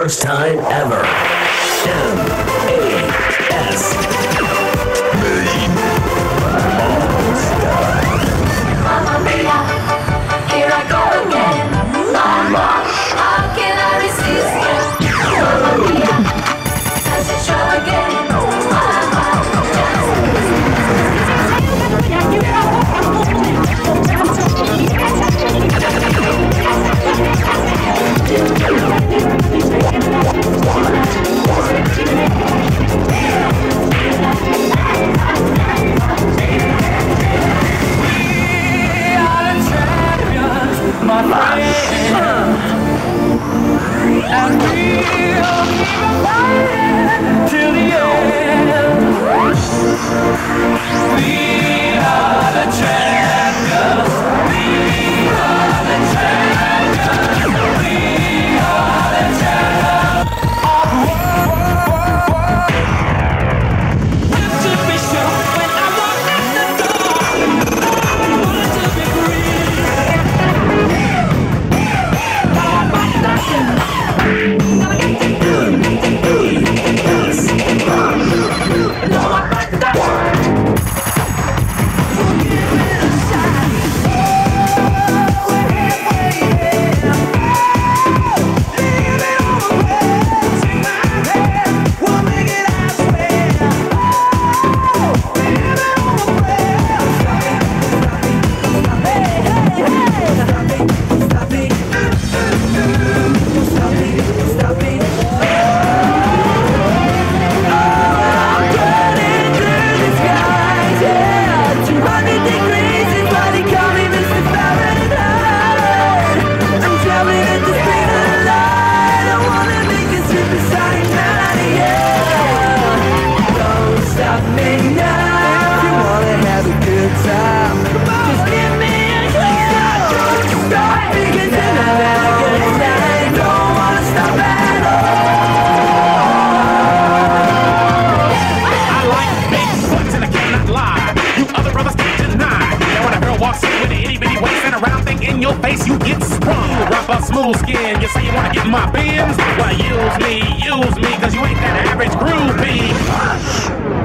first time ever. M-A-S. Mamma mia, here I go again. Mama, how can I resist you? Mamma mia, does it show again? My friend, and we'll keep fighting till the end. We are the champions. We are the champions. We are the champions of the world. Want to be sure when I walk out the door. I want to be free. In your face, you get sprung. Rubber smooth skin, you say you wanna get my bins? Well, use me, cause you ain't that average groupie.